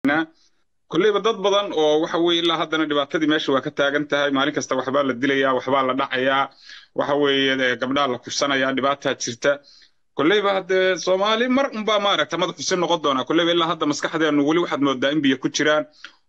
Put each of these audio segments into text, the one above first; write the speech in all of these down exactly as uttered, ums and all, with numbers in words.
كلية بدد بدن أو وحوي إلا هذا ندبات تدي ماشي وكتاج أنت هاي مالك است وحبال الدليا وحبال الدعيا وحوي قبل الله كل سنة يا دباتها تشرت كلية بعد صومالي مر مبا مارك تمام في السنة قدونا كلية إلا هذا مسكح هذا إنه ولي واحد مبدئين بيكوتشران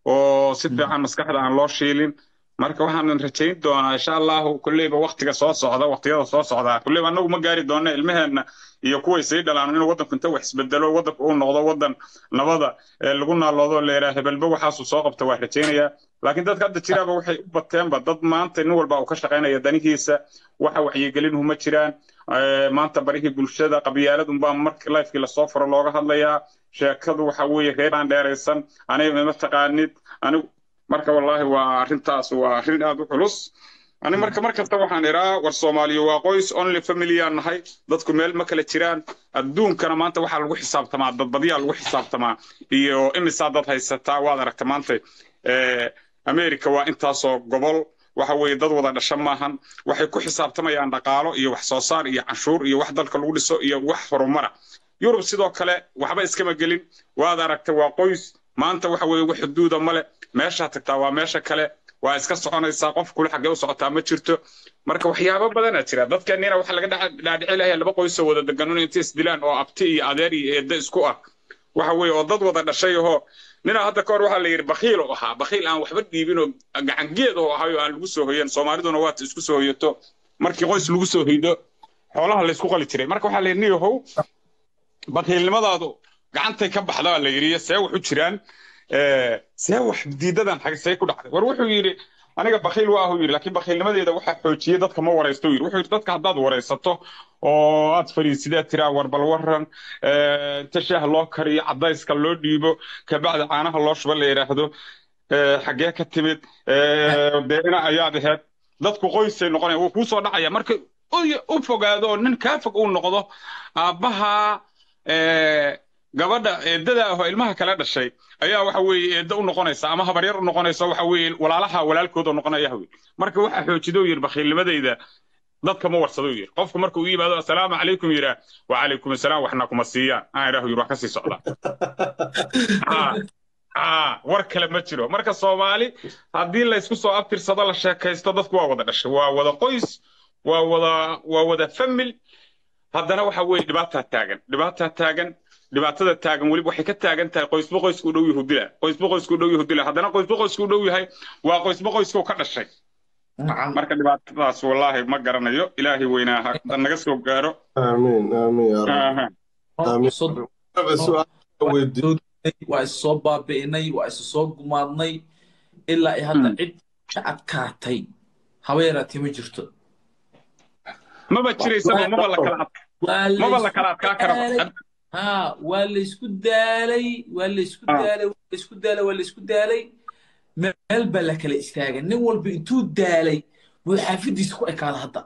وست عن مسكح هذا عن الله شيلين marka waxaan rajayn doonaa insha Allah kulleeyba waqtiga soo socda waqtiyada soo socda kulleeyba anagu ma gaari doona ilmaheena iyo kuwa isay dhalaan in wadanku inta wax isbedelo wadanku uu noqdo wadan nabada lagu naaloodo leeyahay hebelba waxa soo qabta wax rajaynaya laakiin dadka hadda jiraaba waxay u bateenba dad maanta in walba uu ka shaqeynaya danihiisa waxa wacyigelin huma jiraan maanta barihii bulshada qabyaaladu baa marka live-kii la soo furo looga hadlayaa sheekadu waxa weeye reebaan dheeraysan aniga ma taqaanid anigu marka wallahi waa arintaas waa arin aad u culus ani marka markasta waxaan iraa war Soomaaliya waa qoys only family aan nahay dadku meel ma kala jiraan adduunkana maanta waxa lagu xisaabtamaa dad badiyaa lagu xisaabtamaa iyo imisa dad haysata waad aragta maanta ee America waa intaasoo gobol waxa weeye dad wada dhashan maahan waxay ku xisaabtamayaan dhaqaalo iyo wax soo saar iyo canshuur iyo wax dalka lagu dhiso iyo wax horumar Yurub sidoo kale waxba iskama gelin waad aragta waa qoys maanta waxa weeye wax xuduuda male meesha tagtaa waa meesha kale waa iska soconaysaa qof kula xagee u socotaa ma jirto marka waxyaabo badan ah jira dadkeenina waxa laga dhaadhici lahayaa laba qoys oo wada degan inta isdilaan oo abti iyo adeer iyo eedda isku ah waxa weeye oo dad wada dhashay oo nina hadda ka hor waxa la yiri bakhiil oo ahaa bakhiil aan waxba dhiibin oo gacan geed oo ahayo aan lagu soo hoyeen Soomaaliduna waa isku soo hoyato markii qoys lagu soo hoydo xoolaha la isku qali jiray marka waxa la yiri how bakhiilnimadaadu gacantay ka baxdaa la yiri see wax u jiraan ee see wax diidadan xagsay ku dhacday war wuxuu yiri aniga bakhiil waa yiri laakiin bakhiilnimadeeda waxa xoojiyay dadka ma wareysto yiri wuxuu yiri dadka haddaad wareysato oo aad fariisidaa tiraa war bal waran ee tashaah loo kariyo cadayska loo dhiibo ka bacda caanaha loo shuba la yiraahdo ee xagee ka timid ee deena ayaa dhahayd dadku qoysay noqonay uu ku soo dhacaya marka u fogaado nin ka fog uu noqdo aabaha ee gabadha eedada ah ilmaha kala dhashay ayaa waxa weeye eedda u noqonaysa ama habar yar u noqonaysa waxa weeye walaalaha walaalkooda noqonaya hawi marka waxa xoojido yir bakhiilnimadeyda dadka ma warsado yir qofku markuu u yimaado assalaamu calaykum yira wa calaykum assalaam waxna kuma siiyaan aan iraahu yir wax ka sii socda ah ah war kale ma jiro marka Soomaali hadii la isku soo abtirsado la sheekaysto dadku waa wada dhashay waa wada qoys waa wada waa wada family haddana waxa weeye dhibaato taagan dhibaato taagan dhibaatada taagan wali waxay ka taagan tahay qoysba qoysku u dhow yahay dila qoysba qoysku u dhow yahay dila haddana qoysba qoysku u dhow yahay waa qoysba qoysku ka dhashay marka dhibaatadaas wallahi ma garanayo ilaahi weynaa naga soo gaaro amiin amiin ya rabbi amiin waa soo baabi'inay waa soo gumaadnay ilaa ay hadda cid ka adkaatay haweeratii ma jirto maba jiraysa maba la kala maba la kala adkaa karo ها ولا يسكت دالي ولا يسكت دالي ولا يسكت دالي ولا يسكت دالي مال بلك الاستاجن نول بيتو دالي وحافظ يسكت كان هذا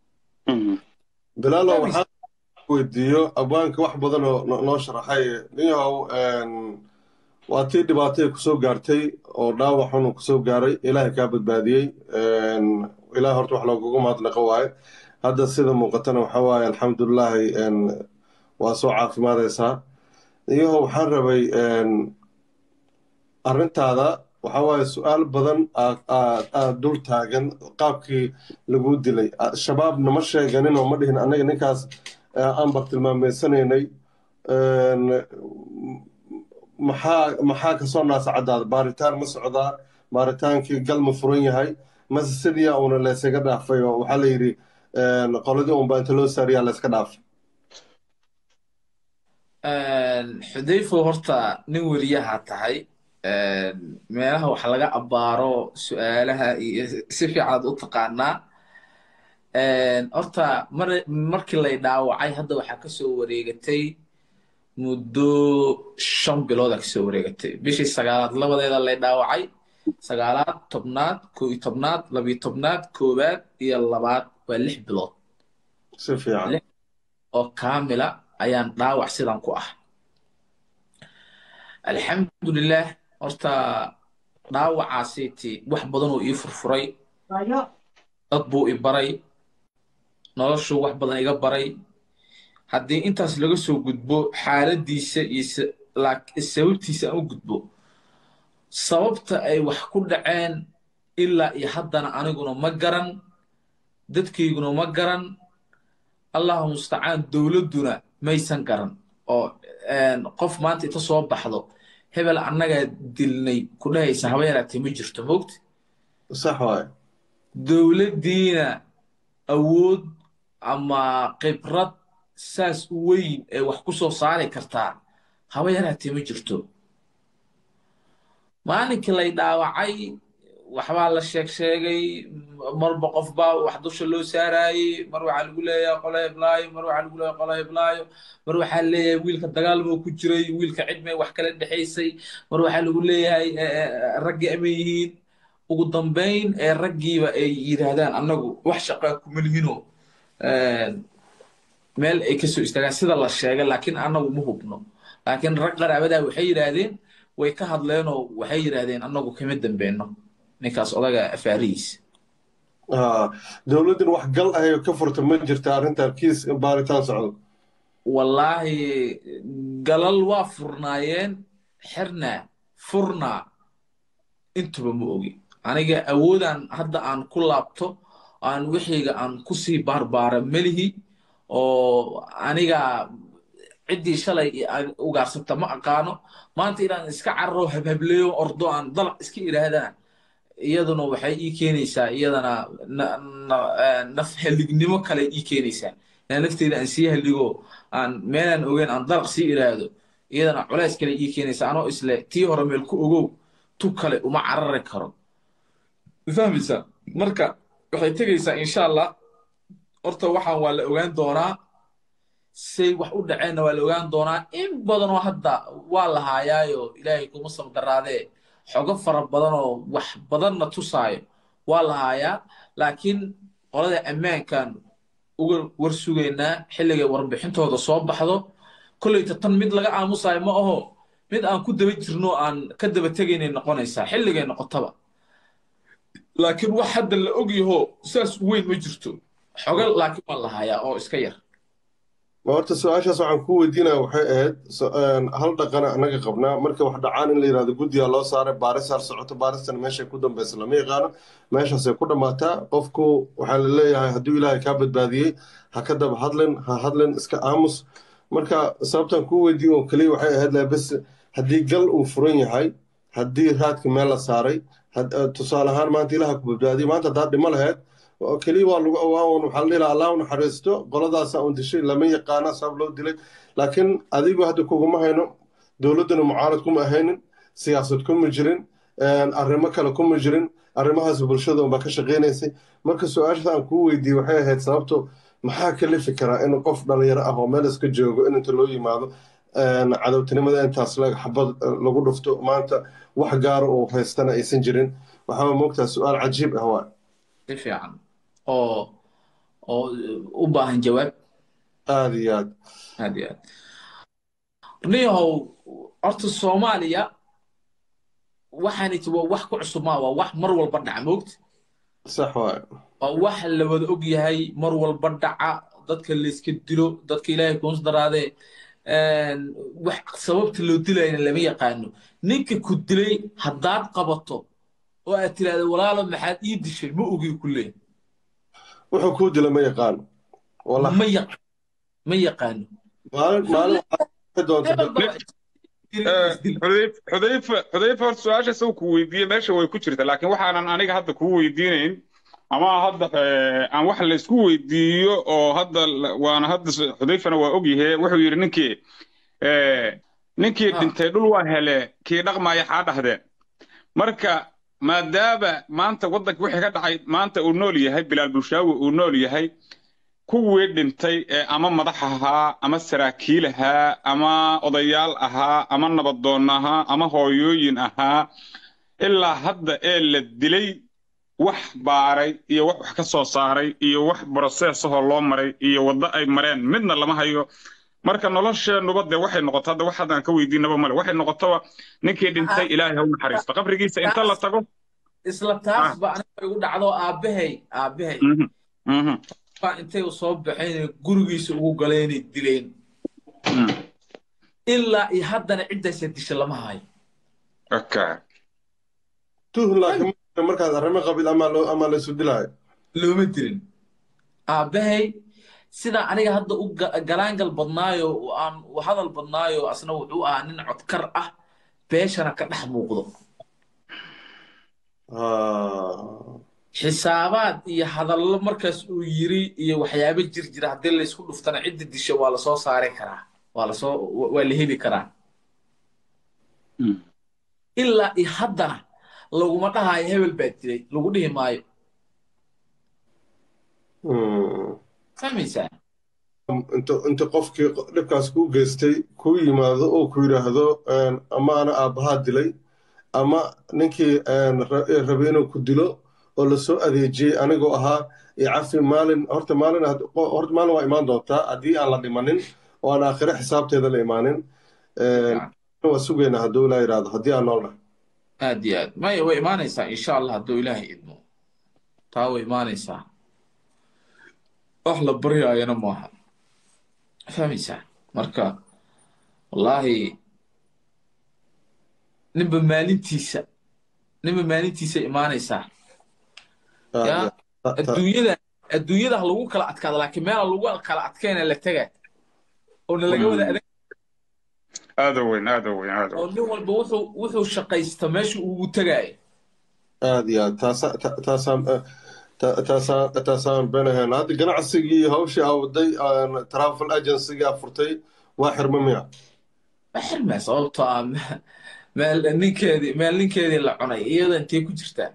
بلال waxaan weydiiyo abwaanka wax badan oo noo sharaxay niyow een waa tii dhibaatay ku soo gaartay oo dhaawac xun ku soo gaaray ilaahay ka badbaadiyay een ilaahay horta wax loogu mahadnaqo waay hadda sida muuqatana waxa waaye alxamdulillah een waa soo caafimaadaysaa iyo waxaan rabay arrintaada waxa waaye su'aal badan aad dul taagan qaabkii lagu dilay shabaabna ma sheeganin oo ma dhihin anaga ninkaas aan bartilmaameysanaynay maxaa maxaa ka soo naasacadaada baaritaan ma socdaa baaritaankii gal ma furan yahay mase sidii uuna laysaga dhaafay oo waxaa la yidhi qoladii unbaa inta loo saariyaa layska dhaafay xudayfo horta nin wariyaha tahay meelaha wax laga abaaro su'aalaha iyo si fiican u taqaanaa horta markii lay dhaawacay hadda waxaa ka soo wareegatay muddo shan bilood ka soo wareegatay bishii sagaalaad labadeeda lay dhaawacay sagaalaad tobnaad koo iyo tobnaad laba iyo tobnaad koowaad iyo labaad waa lix bilood si fiican oo kaamila ayaan dhaawac sidan ku ah alxamdulilah horta dhaawacaasiiti wax badan oo ii furfuray dad buu i baray noloshu wax badan iga baray haddii intaas laga soo gudbo xaaladiisa iyo sababtiisa aan u gudbo sababta ay wax ku dhaceen ilaa iyo haddana aniguna ma garan dadkayguna ma garan allahu mustacaan dowladduna maysan garan oo qof maanta inta soo baxdo hebel annagaa dilnay ku dhahaysa haba yaraatee ma jirto moogta sax waaye dowladdiina awood ama khibrad saas u weyn ee wax ku soo saari kartaa haba yaraatee ma jirto maalinkii lay dhaawacay waxbaa la sheeg sheegay marba qof baa wax dusha loo saarayey mar waxaa lagu leeyahay qolo heblaayo mar waxaa lagu leeyahay qolo heblaayo mar waxaa leeyahay wiilka dagaal buu ku jiray wiilka cidmay wax kala dhexaysay mar waxaa lagu leeyahay raggii ama yihiin ugu dambayn ee raggiiba ay yidhaahdaan annagu wax shaqaa kuma lihino meel ay kasoo istaagaan sida la sheegay laakiin annagu ma hubno laakiin rag qaraabadaa waxay yidhaahdeen way ka hadleenoo waxay yidhaahdeen annagu kama dambeyno ninkaas odaga afaarihiisa dowladdan wax gal ahay ka furta ma jirta arrintan kiis in baaritaan socdo wallaahi galal waa furnaayeen xirnaa furnaa intuba ma ogi aniga awoodaan hadda aan ku laabto aan wixiyga aan kusii baarbaara melihi oo aniga ciddii shalay ugaarsata ma aqaano maanta inaan iska cararo habhableeyo ordo aan dalac iska idhaahdana iyaduna waxay ii keenaysaa iyadana naf halignimo kale ii keenaysaa inaan nafteyda aan sii haligo aan meelaan ogeyn aan dalaq sii idhaahdo iyadana culays kale ii keenaysaa anoo isle tii hore meel ku ogow tu kale uma carari karo fahmaysaa marka waxay tegaysaa insha allah horta waxaan waa la ogaan doonaa say wax u dhaceenna waa la ogaan doonaa in badanoo hadda waa la haayaayo ilaahay kuma samdaraadee xogo fara badanoo wax badanna tusaayo waa la haayaa laakiin qolada ammaankan uga war sugaynaa xilligay warbixintooda soo baxdo kollayta tan mid laga aamusayo ma aho mid aan ku daba jirno aan ka daba tegaynay noqonaysaa xilligay noqotaba laakiin wax hadda la ogyaho saas u weyn ma jirto xogo laakiin waa la haayaa oo iska yar horta su-aashaas waxaan ku weydiinaya waxay ahayd hal dhaqana annaga qabnaa marka wax dhacaan in la yidhahdo guddiga loo saaray baarisaar socoto baaristana meeshay ku dambaysa lama yaqaano meeshaasay ku dhammaataa qofku waxaa la leeyahay hadduu ilaahay kaa badbaadiyey ha ka daba hadlin ha hadlin iska aamus marka sababtaan kuu weydiin oo keliya waxay ahayd bes haddii gal uu furan yahay haddii raadka meel la saaray tusaale ahaan maanta ilaaha ku badbaadiyey maanta haddaad dhimo lahayd keliya waa lagu awaawan waxaa la dhilaha allah u naxariisto qoladaasaa un dishay lama yaqaana sabab loo dilay laakiin adigu hadda kuguma hayno dowladdana mucaarad kuma ahaynin siyaasad kuma jirin arrimo kale kuma jirin arrimahaas bulshada unbaa ka shaqaynaysay marka su-aashaas aan kuu weydiiyey waxay ahayd sababto maxaa kalifi karaa in qof dhalinyaro ah oo meel iska joogo in inta loo yimaado cadowtinimada intaas xabad lagu dhufto maanta wax gaara uu haystana aysan jirin waxaa moogtaa su-aal cajiib ah waa si fiican oo oo u baahan jawaab aad iyo aad aad iyo aad niyahow horta soomaaliya waxaaniti waa wax ku cusub maa waa wax mar walba dhaca moogta sax waay waa wax la wada og yahay mar walba dhaca dadka layska dilo dadka ilaahay kuus daraadee wax sababta loo dilayna lama yaqaano ninka ku dilay haddaad qabato oo aad tiraahdo walaalo maxaad ii dishay ma ogi ku leey wuxuu kuu dila ma yaqaano ma yaqaan ma yaqaano maalin maalin xudayfa xudayfa horta su-aasha isagu ku weydiiyey meesha way ku jirta laakiin waxaanan aniga hadda kuu weydiinayn ama hadda aan wax la isku weydiiyo oo hadda waana hadda xudayfana waa ogyahay wuxuu yidhi ninkii ninkii dhintay dhul waa hele kii dhaqmaya xaa dhahdeen marka maadaama maanta waddanka wixii ka dhacay maanta uu nool yahay bilaal bulshaawi uu nool yahay kuwii dhintay ee ama madax ahaa ama saraakiil ahaa ama odayaal ahaa ama nabadoon ahaa ama hooyooyin ahaa ilaa hadda ee la dilay wax baaray iyo wax wax ka soo saaray iyo wax broseesahoo loo maray iyo waddo ay mareen midna lama hayo marka nolosheenuba dee waxay noqoto hadda wax haddaan ka weydiinaba male waxay noqotoba ninkii dhintay ilaahay ha u naxariisto qabrigiisa inta la tago isla taas ba aniga igu dhacdo aabbahay aabbahay baa intay u soo baxeen gurigiisa ugu galeenay dileen ilaa iyo haddana ciddaasa disha lama hayo okay tuhun laakiin markaad arrimo qabiil ama loo ama la isu dilaayo looma dilin aabbahay sidaa aniga hadda u galaangal badnaayo aan u hadal badnaayo asna wuxuu ahaa nin codkar ah beeshana ka dhex muuqdo xisaabaad iyo hadallo markaas uu yiri iyo waxyaabo jir jira haddii laysku dhuftana cidda disho waa lasoo saari karaa waa lasoo waa la heli karaa ilaa iyo haddana laguma dhahaayo hebel baa dilay lagu dhihi maayo fahmaysaa inta inta qofkii dhibkaas kuu geystay kuu yimaado oo ku yidhaahdo ama ana aabbahaa dilay ama ninkii rabay inuu ku dilo oo lasoo adeejiyey anigoo ahaa icafi maalin horta maalin horta maalin waa imaan doontaa haddii aan la dhimanin oo aan aakhire xisaabteeda la imaanin waa sugaynaa hadduu ilaa yidhaahdo haddii aan noolnahay aad iyo aad maya way imaanaysaa insha allah hadduu ilaahay idmo taa way imaanaysaa wax la baryaayana maaha fahmaysaa marka wallaahi ninba maalintiisa ninba maalintiisa imaanaysaa ya adduunyada adduunyada ha lagu kala adkaado laakiin meela lagu kala adkayna la tegaa oona laga wada adag aada weyn aada weyn aada oo nin walba wuxuu wuxuu shaqaysta meesha ugu tegaayo aad iyo aad taasa taasaan taasaan taasaan beenahayn hadda ganacsigii hawshii awday travel agency-ga furtay waa xirma miya ma xirmaa sababtoo ah meel ninkeedii meel ninkeedii la cunay iyada intay ku jirtaa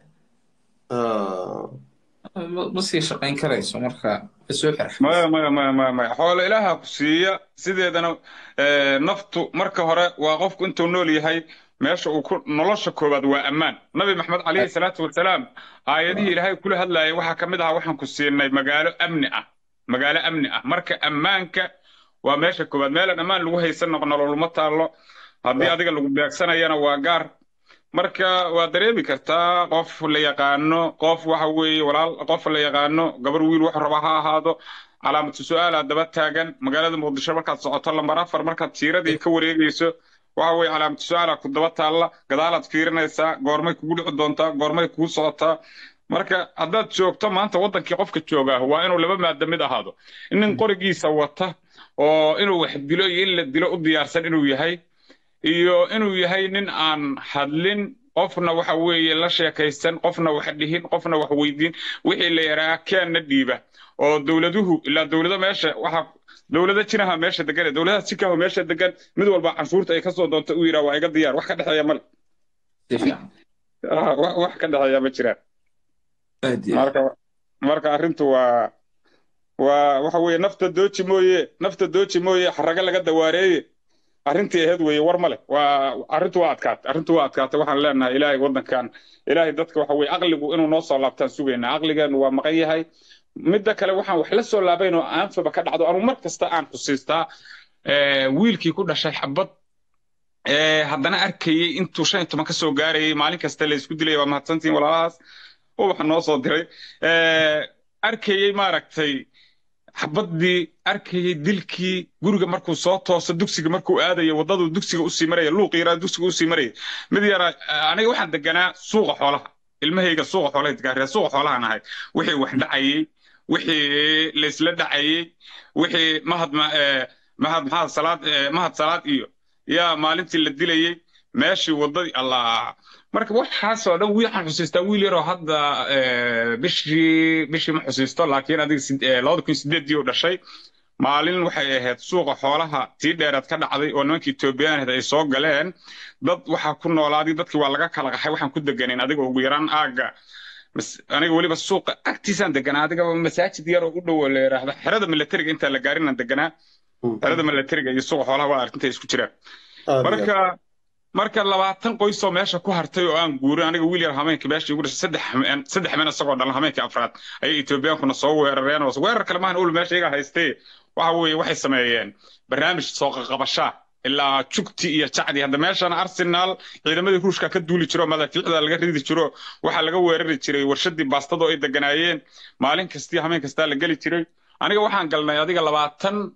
ma sii shaqayn karayso marka soo xirx maya maya maya maya maya xoolo ilaaha ku siiya sideedana naftu marka hore waa qofku intuu nool yahay meesha uu ku nolosha koobaad waa ammaan nabi maxamed calayhi salaatu wasalaam aayadihii ilaahay kula hadlaayay waxaa ka mid ahaa waxaan ku siinay magaalo amni ah magaalo amni ah marka ammaanka waa meesha koobaad meelan ammaan lagu haysan nololuma taallo haddii adiga lagu beegsanayana waa gaar marka waa dareemi kartaa qof la yaqaano qof waxa weeye walaal qof la yaqaano gabar wiil wax raba ha ahaado calaamatu su'aal daba taagan magaalada muqdisho markaad socoto lambar afar markaad tiiradii ka wareegayso waxa weeye calaamatu su'aal ku daba taalla gadaalaad fiirinaysaa goormay kugu dhici doontaa goormay kugu socotaa marka haddaad joogto maanta waddankii qofka joogaa waa inuu laba maada mid ahaado nin qorigiisa wata oo inuu wax dilo iyo in la dilo u diyaarsan inuu yahay iyo inuu yahay nin aan hadlin qofna waxa weeye la sheekaysan qofna wax dhihin qofna wax weydiin wixii la yaraa keenna dhiiba oo dowladuhu ilaa dowlada meesha waxa dowlada jinaha meesha degan dowladaha jikaha meesha degan mid walba canshuurta ay ka soo doonto u yiraa waa iga diyaar wax ka dhaxeeya mal wax ka dhaxeeya ma jiraan marka marka arrintu waa waa waxa weeye nafta dooji mooye nafta dooji mooye xaraga laga dawaareeye arrintii ahayd weeye war male waa arrintu waa adkaatay arrintu waa adkaatay waxaan leenahay ilaahay waddankan ilaahay dadka waxa weeye aqligu inuu noo soo laabtaan sugaynaa aqligeenu waa maqan yahay midda kale waxaan wax la soo laabayn oo aanfaba ka dhacdo anu mar kasta aan xusiistaa wiilkii ku dhashay xabad haddana arkayey intuu shan iyo toban ka soo gaarayay maalin kasta la isku dilaya waa mahadsantiin walaalahaas oo waxa noo soo diray arkayey maaragtay xabadii arkayay dilkii guriga markuu soo tooso dugsiga markuu aadayo wadadu dugsiga u sii maraya luuq yaraa dugsiga u sii maraya mid yara aniga waxaan deganaa suuqa xoolaha ilmahayga suuqa xoolaha deganaa suuqa xoolahan ahay wixii wax dhacayay wixii la isla dhacayay wixii mahad mahad mahad salaad mahad salaad iyo yaa maalintii la dilayay meeshii wadadii allah marka waxaas oo dhan wiil aan xusiistaa wiil yaroo hadda bishii bishii ma xusiisto laakiin adiga labada kun sideedii uu dhashay maalin waxay ahayd suuqa xoolaha tii dheeraad ka dhacday oo nimankii Ethiopian ay soo galeen dad waxa ku noolaaday dadkii waa laga kala qaxay waxaan ku deganeen adiga ugu yaraan aaga aniga waliba suuqa agtiisaan deganaa adiga masaajid yar oo u dhow la yiraahdo xerada militariga inta la gaarin aan deganaa xerada militariga iyo suuqa xoolaha waa arrinta isku jiraan marka marka labaatan qoys oo meesha ku hartay oo aan guurin aniga wiil yar hameenka meesha ugu dhashay saddex saddex meel asagoo dhalan hameenka afraad ayay Ethiopiankuna soo weerareen oo weerar kale maahan ul meesha iga haystay waxa weeye waxay sameeyeen barnaamij soo qabasha ilaa jugti iyo jacdi hadda meeshan Arsenal ciidamadii Ruushka ka duuli jiro madaxda laga ridi jiro waxa laga weerari jiray warshadii baastada oo ay deganaayeen maalin kasta hameen kasta la gali jiray aniga waxaan galnay adiga labaatan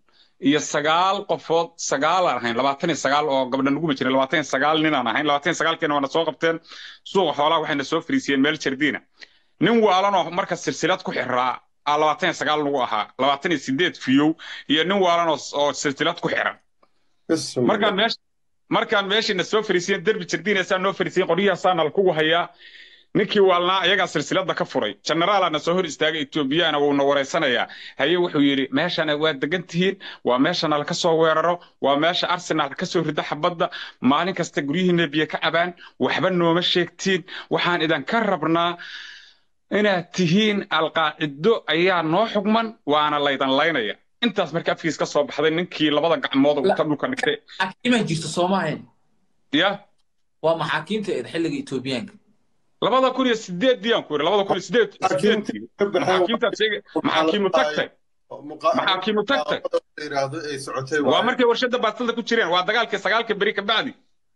iyo sagaal qofood sagaal aan ahayn labaatan iyo sagaal oo gabdha nagu ma jirin labaatan iyo sagaal nin aan ahayn labaatan iyo sagaal keena waana soo qabteen suuqa xoolaha waxayna soo fariisiyeen meel jardiina nin waalan oo marka silsilad ku xiraa labaatan iyo sagaal lagu ahaa labaatan iyo sideed fiyow iyo nin waalan oo silsilad ku xiran markaan meesha markaan meeshina soo fariisiyeen derbi jardiina saa noo fariisiyeen qoryahaasana lakugu hayaa ninkii waalnaa ayagaa silsiladda ka furay generaalana soo hor istaagay etoobiyana wuuna wareysanayaa haye wuxuu yidhi meeshana waa degan tihiin waa meeshana laka soo weeraro waa meesha arsenal ka soo rida xabadda maalin kasta guryihiina biyo ka cabaan waxba nooma sheegtiin waxaan idinka rabnaa inaad tihiin alqaacido ayaa noo xugman waana laydan laynaya intaas marka afkiis ka soo baxday ninkii labada gacmood uu ka dhulka dhigtay xakiimaha jirta Soomaaliya ya waa maxaakiimta ee xilliga Etoobiyaanka labada kun iyo sideed diyan ku labada kun iyo sideed maxaakiimta sheegay maxaakiimu tagtay maxaakiimu tagtay yiraahdo ay socotay waa markay warshada baastada ku jireen waa dagaalkii sagaalka bari ka bacdi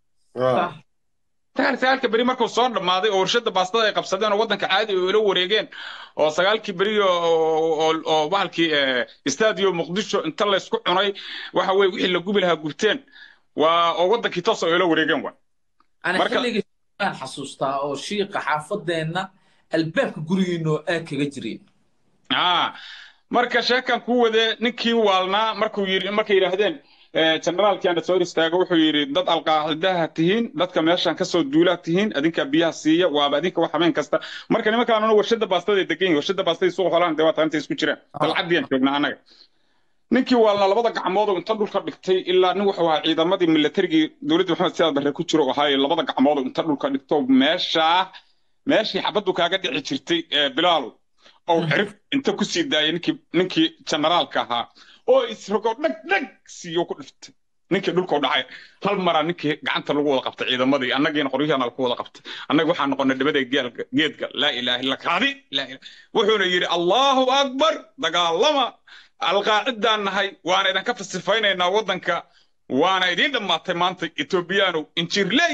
dagaalkii sagaalka bari markuu soo dhamaaday oo warshada baastada ay qabsadeen oo wadanka caadi oo ila wareegeen oo sagaalkii bari oo oo bahalkii istaadio muqdisho inta la isku cunay waxa way wixii la gubi lahaa gubteen waa oo wadankii toos oo ila wareegeen waa marka aan xasuustaa oo shiiqa xaafadeena albaabka gurigiino aad kaga jireen ah marka sheekan ku wade ninkii waalnaa markuu yiri markay yiraahdeen generaalkii aan soo istaago wuxuu yiri dad alqaacidaha tihiin dadka meeshan ka soo duulaa tihiin adinka biyaha siiya waaba adinka wax hameen kasta marka nimankaan warshada baastada degan warshada baastada suuq xoolahan deewaata inta isku jiraan dalcadiyaan joognaa anaga ninkii waalna labada gacmood inta dhulka dhigtay ilaa nin wuxuu ahaa ciidamadii militariga dawladda maxamed siyaad barre ku jiro ahaa labada gacmood inta dhulka dhigto meesha meeshii xabadu kaaga dhici jirtay bilaalo oo xirif inta ku sii daayay ninkii ninkii generaalka ahaa oo isrogo dhag dhag siiyo ku dhiftay ninkii dhulka u dhacay hal mara ninkii gacanta lagu wada qabtay ciidamadii annagiina qoryahana lagu wada qabtay annaga waxaan noqonay dhabada geelka geedka laa ilaaha illa kaadi laa wuxuuna yiri allahu akbar dagaalama alqaacidaan nahay waana idin ka fasifaynaynaa wadanka waana idin dhamaatay maanta Etoobiyaano injirley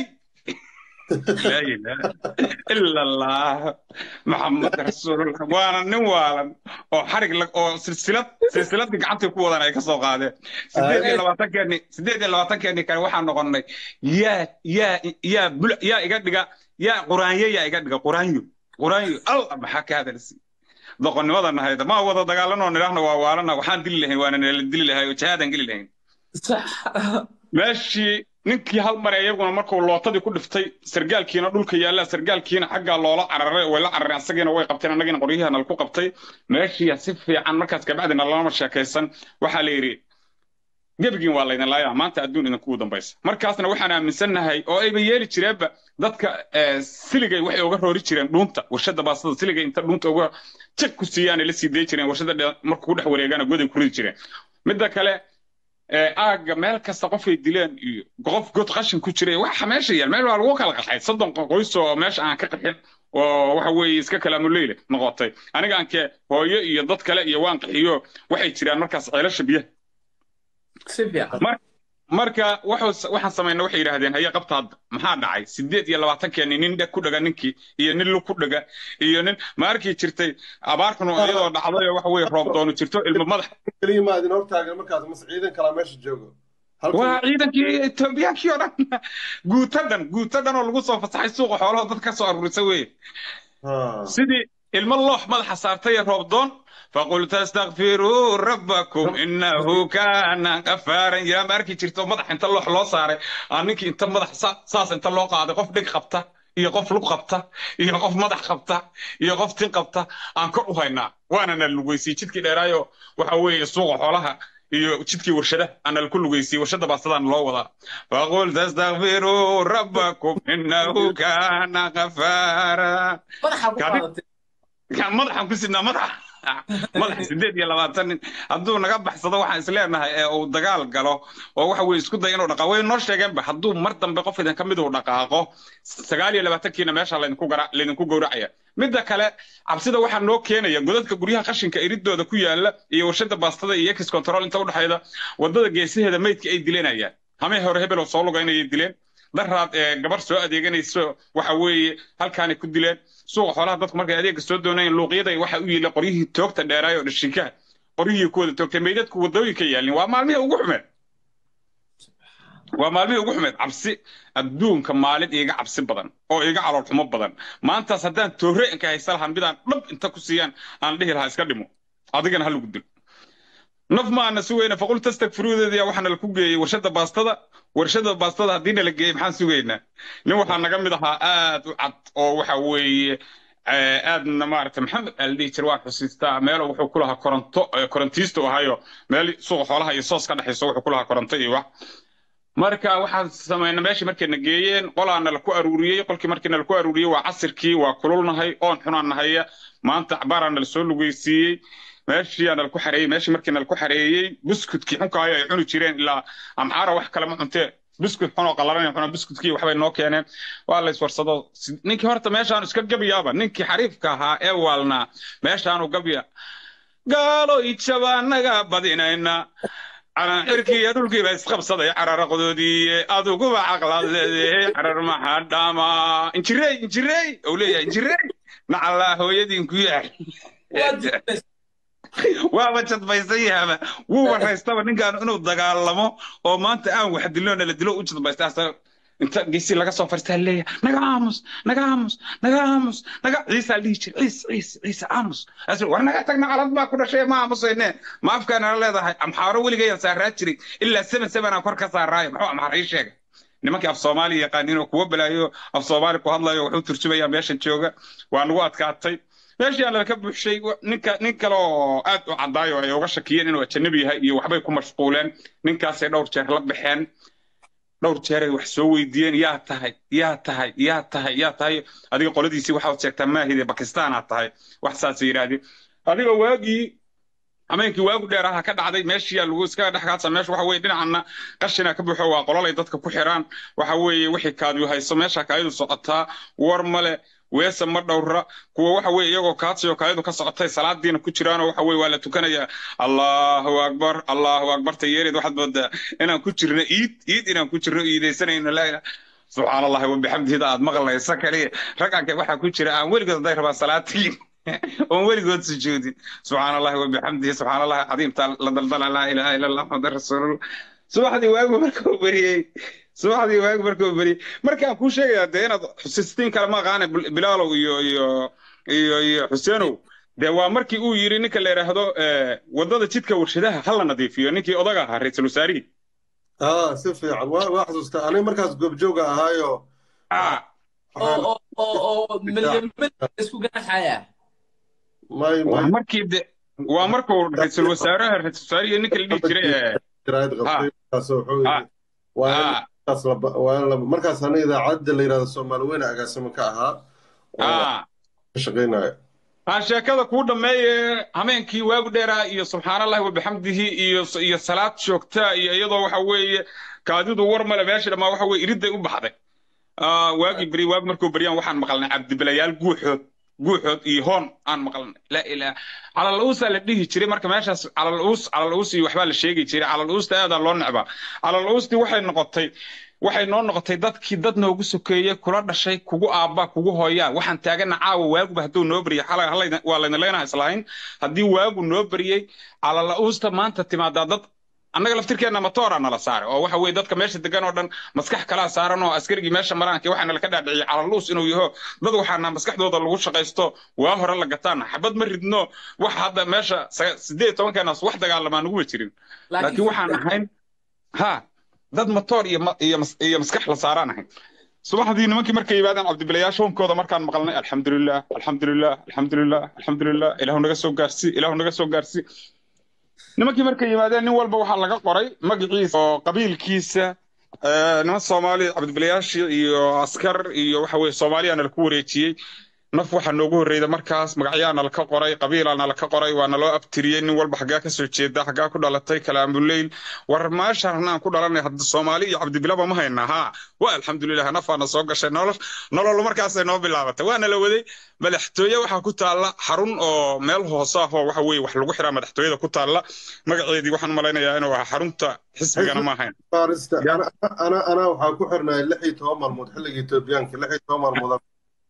la ilaha illa allah muhammad rasuulullah waana nin waalan oo xarig oo silsilad silsilad gacanta ku wadan ay ka soo qaadeen sideed iyo labaatan keeni sideed iyo labaatan keeni kan waxaan noqonay ya ya ya ya iga dhiga ya quraanyo ya iga dhiga quraanyo quraanyo allah maxaa ka hadalsi doqonnimadan ahayd ma wada dagaalano niraahna waa waalana waxaan dili lahayn waana la dili lahayn oo jihaadan gali lahayn meeshii ninkii hal mar ayaguna markuu lootadii ku dhiftay sargaalkiina dhulka yaala sargaalkiina xagga loola cararay way la carareen asagina way qabteen annagina qoryahana ku qabtay meeshii si fiican markaas ka bacdina lama sheekaysan waxa la yiri gebigin waa laydin laayaa maanta adduun idin kugu dambaysa markaasna waxaan aaminsanahay oo ayba yeeli jireenba dadka siligay waxay uga roori jireen dhuunta warshada baasada siligay inta dhuunta uga jek ku siiyaan la sii deey jireen warshada markuu ku dhex wareegana goday ku ridi jireen midda kale aaga meel kasta qofay dileen iyo qof god qashin ku jiray waxa meesha yaal meel waa lagu kala qaxay soddon qoys oo meesha aan ka qaxin oo waxa weeye iska kalaamu leeyle noqotay aniga aan ka hooyo iyo dad kale iyo waan qaxiyo waxay jiraan markaas ceelasha biyaha si fiican marka waxaan samaynaa waxay yiraahdeen haye qabta hadda maxaa dhacay sideed iyo labaatan keeni nin dhag ku dhaga ninkii iyo nin lu ku dhaga iyo nin maarkii jirtay abaarkanu iyadoo dhacday waxa weeye roob doonu jirto ilmo madax kaliya ma idin hortaagan markaas mas ciidan kala meesha joogo waa ciidankii Etoobiyaankii oo dhan guutadan guutadan oo lagu soo fasaxay suuqa xoolaha dadka soo aruurisay weeye sidii ilmo loox madaxa saartay roob doon فقلت استغفروا ربكم انه كان غفارا يا ماركي جرتو مدح انت لو خلو ساري انكي انت مدح ساس انت لو قاده قف دق قبطه iyo qof lug qabta iyo qof madax qabta iyo qof tin qabta aan kor u haynaa waana na lugeysii jidkii dheeraayo waxa weeye suuqa xoolaha iyo jidkii warshada aan la ku lugeysii warshada baasadaan loo wadaa faqul tastaghfiru rabbakum innahu kana ghafara madaxa ku sidna madaxa madax sideed iyo labaatan nin hadduu naga baxsado waxaan isleenahay ee uu dagaal galo oo waxa weeye isku day inuu dhaqaaqo way noo sheegeenba hadduu mar dambe qof idin ka mid uu dhaqaaqo sagaal iyo labaatan kiina meesha laydinku gara laydinku gowracaya midda kale cabsida waxaa noo keenaya godadka guryaha qashinka iridooda ku yaala iyo warshada baastada iyo ex control inta u dhaxayda wadada geesaheeda meydka ay dilenayaan hamee hore hebel oo soo lugaynayay dileen daraad ee gabar soo adeeganayso waxa weeye halkaanay ku dileen suuqa xoolaha dadku markay adeega soo doonayeen luuqyada waxa u yeelay qoryihii toogta dheeraayo dhashinka qorihii ku wada toogtay meydadku wadooyinka yaalin waa maalmihii ugu xumeed waa maalmihii ugu xumeed cabsi adduunka maalin iiga cabsi badan oo iiga calool xumo badan maantaas haddaan toore inka haysa lahaa midaan dhab inta ku siiyaan aan dhihi lahaa iska dhimo adigana ha lagu dilo naf ma ana sugayna faqul tastakfiruudeeda waxaana la ku geeyey warshada baastada warshada baastada haddii la geeyey maxaan sugaynaa nin waxaa naga mid ahaa aad u cad oo waxa weeye aadna maaragtay maxamed aldii jir waan xusiistaa meel wuxuu ku lahaa koronto korontiisto ahayo meel suuqa xoolaha iyo soos ka dhaxayso wuxuu ku lahaa koronto iyo wax marka waxaan sameeyna meeshii markayna geeyeen qolaana la ku aruuriyey qolkii markiina la ku aruuriyey waa casirkii waa kululnahay oon xunaanahay maanta cabaarana la soo lugeysiiyey meeshii aan ku xareeyay meeshii markiina la ku xareeyay buskudkii xunkaayo ay cuni jireen ilaa amxaara wax kale ma cuntee buskut xun oo qallalan xuna buskudkii waxbay noo keeneen waa la iswarsado ninkii horta meeshaan iska gabiyaaba ninkii xariifka ahaa ee waalnaa meeshaanu gabiya gaalo ijabaanaga badinayna على إركي يدلكي بس خبصة عرر قدودي أدوكو بعقل ذي عرر ما حد ما إنجري إنجري أولي إنجري مع الله هو يدين كويا وابتشت بيسيها وهو الرئيس طبعا نقال إنه دقالمو وما أنت آن واحد اللون اللي دلو وجد بيستحسن انت قيسي لك صفر تهليه نقامس نقامس نقامس نقا عيسى ليش عيسى عيسى عيسى امس اسمع وانا قاعدنا على ما كل شيء ما مصينا ما افكان انا leedahay am xaaro waligeey saaraad jiray illa seven seven aan kor ka saaraay maxuu am xaray sheeg nimanka af Soomaali yaqaaniin oo kuwa balaayo af Soomaali ku hadlayo wuxuu turjumaya meesha jooga waa nagu adkaatay meeshii aan la ka buuxshay ninka nin kale oo aad u cadaayo ay uga shakiyeen inuu ajnabi yahay iyo waxbay ku mashquuleen ninkaas ay dhowr jeer la baxeen dhowr jeer ay wax soo weydiiyeen yaa tahay yaa tahay yaa tahay yaa tahay adiga qoladiisii waxa uu sheegtaa maahide Pakistan aad tahay wax saas yiraahdi adiga waagii ameenkii waagu dheeraha ka dhacday meeshii lagu iska dhaxgaadsan meesha waxa weeye dhinacna qashina ka buuxo waa qololay dadka ku xiraan waxa weeye wixii kaadu hayso meesha kaayadu socotaa war male weesa ma dhowra kuwa waxa weeye iyagoo kaadsiyo kaayadu ka socotay salaadiina ku jiraan waxa weeye waa la tukanaya Allahu akbar Allahu akbar tayeerid waxad bada inaan ku jirno iid iid inaan ku jirno iideysanayno la ilaha subhana allah wa bihamdihi aad maqlaysa kaliya ragganka waxa ku jira aan weligood day rabaa salaatiin oo weligood sujuudin subhana allah wa bihamdihi subhana allah cadiim ta la daldala la ilaha illa allah muhammad rasuul subaxdii waagu markuu bariyay subaxdii waagu markuu bariyay markaan ku sheegay inaad xusistiin kala ma qaana bilaalow iyo iyo iyo iyo xuseenow de waa markii uu yiri ninka la yiraahdo wadada jidka warshadaha hal la nadiifiyo ninkii odaga ahaa ra'iisul wasaarihi اه سفي عن واحد است انا مركز جوجا هايو اه oo oo milyan isku ganaxaya ماي waa ماي markii de waa markuu ra'iisul wasaaraha ra'iisul wasaarihi ninka la dhihi jiray جرايد غطي سو حوي اه وانا وانا مركز انا اذا عد اللي يراد الصومال وين اقاسم كاها اه شقينا aan sheekada ku dhameeyay hameenkii waagu dheeraa iyo subxaanallahi wa bihamdihi iyo iyo salaad joogta iyo iyadoo waxa weeye kaadidu war male meesha dhama waxa weeye iriday u baxday ah waagi bari waag markuu bariyaan waxaan maqalnay cabdibilayaal guuxood guuxood iyo hoon aan maqalnay la ilaa ala lawsa la dhihi jiray marka meeshaas ala laws ala laws iyo waxba la sheegi jiray ala lawsta aad loo necba ala lawsti waxay noqotay waxay noo noqotay dadkii dad noogu sokeeyay kula dhashay kugu aabba kugu hooyaa waxaan taagana caawa waagu haduu noo bariyay xalay halay waa la leeyahay islaahin hadii waagu noo bariyay ala la uusta maanta timaada dad annaga laftirkeena matoora nala saaray oo waxa weey dadka meesha degan oo dhan maskax kala saaran oo askarigi meesha maraanka waxaana la ka dhaadhiciyay ala luus inuu yaho dad waxaana maskaxdooda lagu shaqaysto waa hore la gataan xabad ma ridno wax hadda meesha sideed iyo toban keenas wax dagaalamaan ugu jirin laakiin waxaan ahayn ha dad matoor iyo iyo maskax la saaranahay subaxdii nimankii markay yimaadaan cabdibilayaashoonkooda markaan maqalnay alxamdulillah alxamdulillah alxamdulillah alxamdulillah ilaahu naga soo gaarsi ilaahu naga soo gaarsi nimankii markay yimaadeen nin walba waxa laga qoray magaciisa oo qabiilkiisa niman Soomaali cabdibilayaashi iyo askar iyo waxa weeye Soomaaliyana la ku wareejiyay naf waxa noogu horeeyay markaas magacyana la ka qoray qabiilana la ka qoray waana loo abtiriyay nin walba xagaa ka soo jeeda xagaa ku dhalatay kalaamuleyl war ma sharnaan ku dhalanay hadda Soomaali iyo cabdibilaba ma hayna ha waa alxamdulillah nafana soo gashay nolol nolol markaas ay noo bilaabatay waana la waday madaxtooye waxa ku taala xarun oo meel hoos ah oo waxa weeye wax lagu xiraa madaxtooyada ku taala magaceedii waxaan malaynayaa inuu waa xarunta xisbigana ma hayn فارستا انا انا انا waxaa ku xirnaa lix iyo toban maalmood xilliga Ethioopianka lix iyo toban maalmood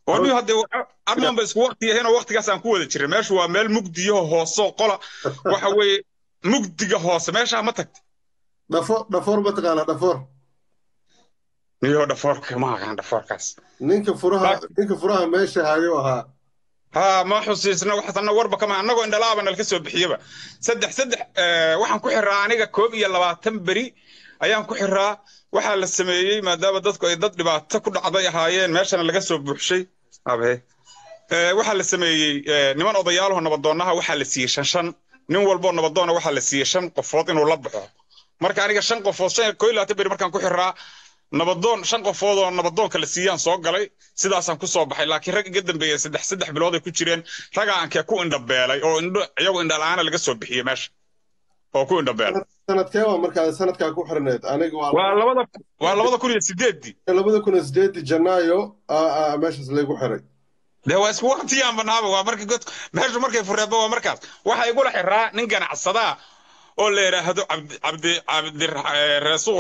وني هذا أرمان بس وقتي هنا وقت كاس أنكو هذا ترى ماشي ومال مجديه هوسو قلا وحوي مجديه هوس ماشي عمتك دفور دفور بتقال دفور نيو دفور كمان كان دفور كاس ninka furaha ninka furaha meesha hayo ahaa ها ما حسيسنا وحنا وربا كمان أنا قلنا لا بنا الكسب بحيبة سدح سدح أه وحن كحرة عنيقة كوبي يلا بعتم بري أيام كحرة وحال السمايي ما دام ضدك ضد بعد تكون عضية هايين ماشي أنا الكسب بحشي أبيه أه وحال السمايي أه نمان أضياله نبضونها وحال السيشن شن نين والبون نبضونه وحال السيشن قفوت إنه لبحه مركا عنيقة شن قفوت شن كويلا تبري مركا كحرة نبضون شن قفوض ونبضون كلا سيان سoo galay sidaasaan ku soo baxay laakiin rag gadan bay saddex saddex bilood ay ku jireen raga aan ka ku indhabeelay oo indho iyagu indha la'aan laga soo bixiyay meesha oo ku indhabeelay sanadkee waa markaa sanadkaa ku xirneed aniga waa waa labada waa labada kun iyo sideedii labada kun iyo sideedii janaayo aa meeshaas lagu xiray de waa isku waqtiyaan banaaba waa markii god meesha markay fureebo waa markaas waxa igu la xiraa nin ganacsada oo la yiraahdo cabdi cabdi cabdi rasuul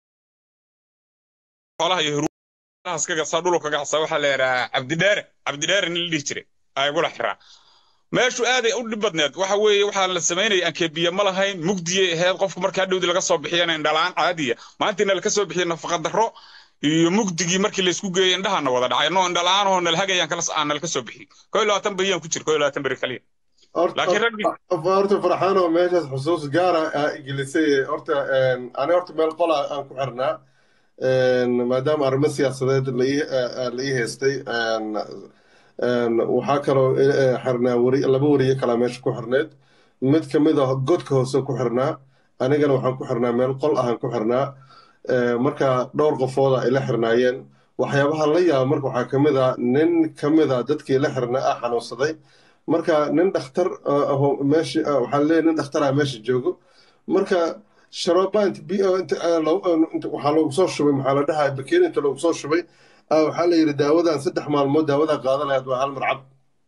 xoolaha iyo هروس كذا صادولو كذا صاحب على عبد الدار عبد الدار اللي يشتري أقول أحرى ما شو هذا أقول بدنات وحوي وحال السميني أنك بيا ملهين مجدي هذا قف مركز دودي لقصة بحيانا إندلان عادية ما أنت نلقصة بحيانا فقط الرو مجدي مركز اللي سكوج عندها نوضع عينو إندلان هون الحاجة يعني كلاس أنا نلقصة بحي كل لا تنبيه كتير كل لا تنبري خليه لكن رجلي أرت فرحانة وماشي حسوس جارة جلسي أرت أنا أرت من القلعة أنكو حرنا maadaama arrimo siyaasadeed la ii haystay waxaa kaloo xirnaa laba wariye kalaa meesha ku xirneed mid ka mid ah godka hoose ku xirnaa anigana waxaan ku xirnaa meel qol ahaan ku xirnaa marka dhowr qofooda ay la xirnaayeen waxyaabaha la yaaba marka waxaa ka mid ah nin ka mid ah dadkii la xirnaa ah xanuunsaday marka nin dhakhtar meesha waxaa leeyahay nin dhakhtaraa meesha joogo marka شرابة أنت بي أنت لو أنت وحلو صار شوي محل ده هاي بكير أنت لو صار شوي أو حال يرداوده عن سدح مع المدة وده قاعد له هذا على الملعب.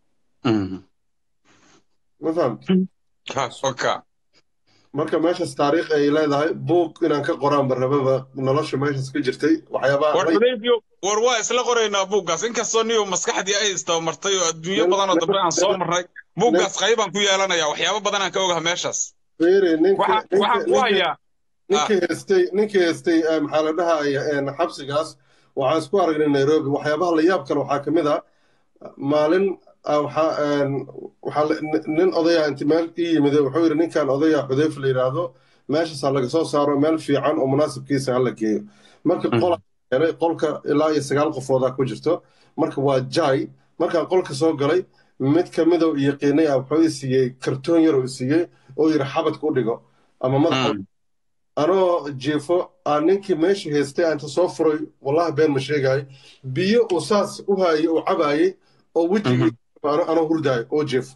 ما فهمت. خلاص أوكي. مركب ماشي التاريخ إلى ده بوك إن أنك قرآن برهبة نلاش ماشي سكجرتي وحيابا. وربيبيو وروا إسلا قرينا بوكاس إنك صوني ومسكحة دي أي استومرتي الدنيا بدنا نضبط عن صوم الرأي بوكاس خيبا كويا لنا يا وحيابا بدنا كوجها ماشس. فيري نينك نينك ninkii haystay ninkii haystay maxaa la dhahaa xabsigaas waxaan isku aragnay Nairobi waxyaabaha la yaab kale waxaa ka mid ah maalin waxaa nin odaya inta meel ii yimid wuxuu yidhi ninkan odaya Xudayf la yidhaahdo meeshaas laga soo saaro meel fiican oo munaasibkiisa hala geeyo marka qolka ilaa iyo sagaal qofooda ku jirto marka waa jay markaan qolka soo galay mid ka mid oo yaqiinay wuxuu i siiyey kartoon yar oo siiyey oo yidhi xabadka u dhigo ama madaxa أنا جيفو أنك ماشي هستي أنت صفري والله بين مشيجاي بيو أساس وهاي وعباي أو وجهي أنا أنا هرداي أو جيف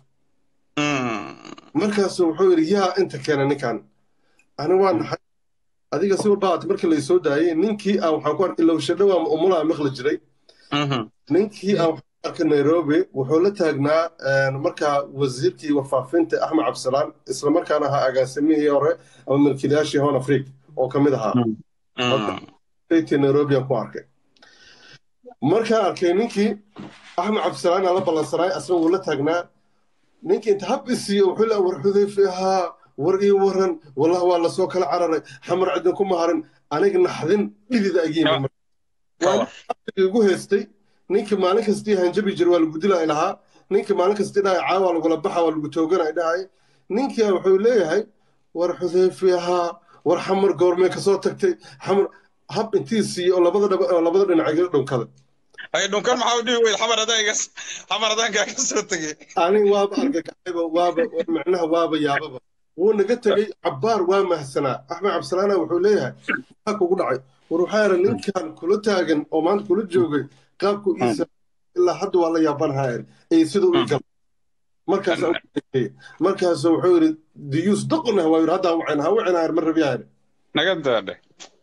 مركز وحور يا أنت كان نكان أنا وان هذيك السوق بعد مركز اللي يسوداي نينكي أو حكون إلا وشدوا أمولا مخلج جري نينكي أو حكون نيروبي وحولتها جنا مركز وزيرتي وفافنت أحمد عبد السلام إسلام مركز أنا هأجاسميه يوري أو من كداشي هون أفريقيا أو كمدها في نيروبي أكوارك مركز أركينيكي أحمد عبد السلام على بلاسراي أصلا وحولتها جنا نينكي أنت هبسي وحلا ورحذي فيها ورقي ورن والله والله سوق العرر حمر عندكم مهرن أنا قلنا حذن لذي ذا أجيب وأنا يقول هستي نينك مالك هستي هنجبي جروا الجدلا إلها نينك مالك هستي ده عاول ولا بحا ولا بتوجنا إلها نينك يا وحولي هاي ورحذي فيها ورحمر قرمي كصوتك حمر هب انتي سي ولا بدر ولا بدر نعجل دون كذا أي دون كم حاودي والحمر هذا يقص حمر هذا كان كصوتك أنا واب أرجع واب معناها واب يا بابا ونقلت لي عبار وامه السنة أحمد عبد السلام وحوليها هاكو قلعي وروحير إن كان كل تاجن أو ما كل جوجي قابكو إيسا إلا حد والله يابان هاير أي سيدو إيقل مركز أوكي مركز وحوري ديوس دقنا هو هذا وعنا وعنا هاير مرة بيهاير نقد هذا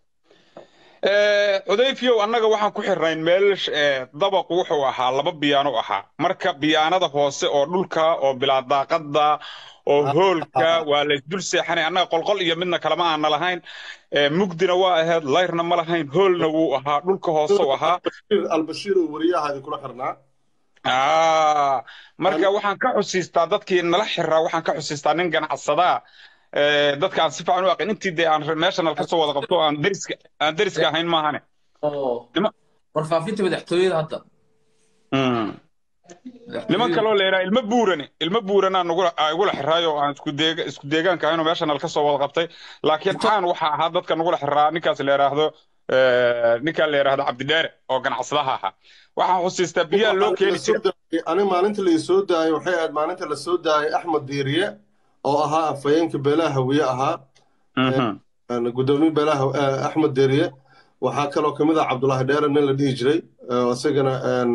Xudayfiyo annaga waxaan ku xirnayn meel dabaq wuxuu ahaa laba biyaano ahaa marka biyaanada hoose oo dhulka oo bilaa daaqada oo hoolka waa la dul seexanay annaga qolqol iyo midna kala ma aan lahayn mugdina waa ahayd layrna ma lahayn hoolna wuu ahaa dhulka hoose oo ahaa albashiir wariyaha kula xirnaa ah marka An- waxaan ka xusiistaa dadkii nala xiraa waxaan ka xusiistaa nin ganacsadaa ee dadka aan si fiican u aqin intii dee aan national ka soo wada qabto aan deriska aan deriska ahayn maahane oo nima warfaafinta madaxtooyada hadda mm. niman madaxtooyada kaloo leeyahay ilmo buurane ilmo buuranaa nugula aa igula xiraayo oo aan isku deega isku deegaanka ahayn oo national ka soo wada qabtay laakiin caan waxa ahaa dadka nugula xiraa ninkaas la yiraahdo ee ninka la yiraahdo Cabdidheere oo ganacsadaha ahaa waxaan xusiistaa biyaha loo waxaa la keeni soo jiray daayay ani maalinta la soo daayay waxay ahayd maalinta la soo daayay Axmed Diiriye oo ahaa afayeenka beelaha hawiye ahaa mhm een gudoomiye beelaha eh, Axmed Diiriye waxaa kaloo kamid ah Cabdullaahi Dheere nin la dhihi jiray oo isagana een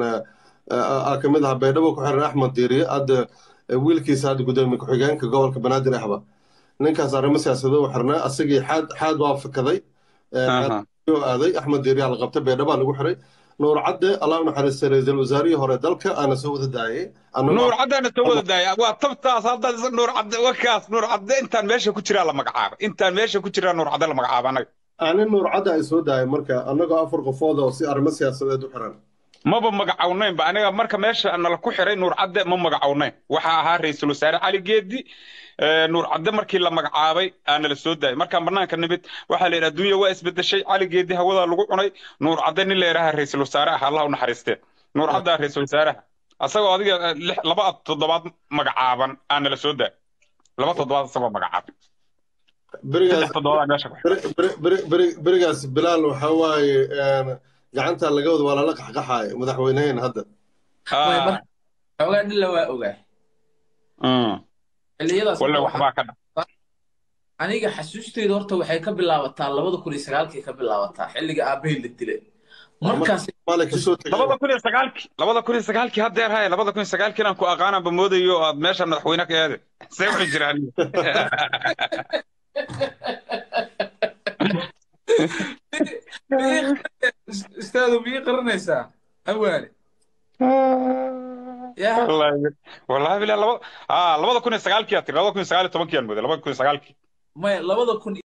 ah kamid ah Baydhabo ku xiran Axmed Diiriye hadda eh, wiilkiisa hadda gudoomiye ku-xigeenka gobolka Banaadir ahba ninkaas arrimo siyaasadeed u xirnaa asagii xaad xaad waa fakaday aha oo aaday Axmed Diiriye la qabtay Baydhabo lagu xiray nuur cadde allah u naxariistay ra'iisul wasaarihii hore dalka aana soo wada daayay annagoo nuur caddaana soo wada daaya waa tabtaas hadda nuur cadde wakaas nuur cadde intaan meesha ku jiraa la magacaaba intaan meesha ku jiraa nuur cadde la magacaaba anaga ani nuur cadde ay soo daayay marka annagoo afar qofood oo si arrimo siyaasadeed u xiran maba magacawnayn ba aniga marka meesha nala ku xiray nuur cadde ma magacawnayn waxa ahaa ra'iisul wasaare cali geedi ee nuur cadde markii la magacaabay aana la soo daayay markaan banaanka nimid waxa la yiraahdaa adduunya waa isbedeshay cali geedi hawada lagu cunay nuur cadde nin la yiraahdaa ra'iisul wasaare ah allah u naxariistee nuur cadde ra'iisul wasaaraha asagoo adiga eh, lix- laba toddobaad magacaaban aana la soo daayay laba toddobaad asagoo magacaaban berigaas saddex toddobaad meesha ku xiran beri- beri- beri- berigaas bilaal waxa waaye een, gacanta laga wada waa lala qaxqaxaaya madaxweyneheen hadda way ah marka xoogaa dhilla waa ogaa mm xilliyadaas walla horta waxbaa ka waxaa aniga xasuusteyda horta waxay ka bilaabataa labada kun iyo sagaalkii ka bilaabataa xilliga aabahey la dilay waa marka markaas Soomaaliya kasoo tegay labada kun iyo sagaalkii labada kun iyo sagaalkii haddeer haya labada kun iyo sagaalkii inaan ku aqaananba moodayo oo aad meesha madaxweyne ka eede see waxay jiraan ustaadu miyay qaranaysaa awaale yaa wallahi wallahi bilaa laba ah labada kun iyo sagaalkii aad tiri labada kun iyo sagaal iyo tobankii aan mooday labada kun iyo sagaalkii maya labada kun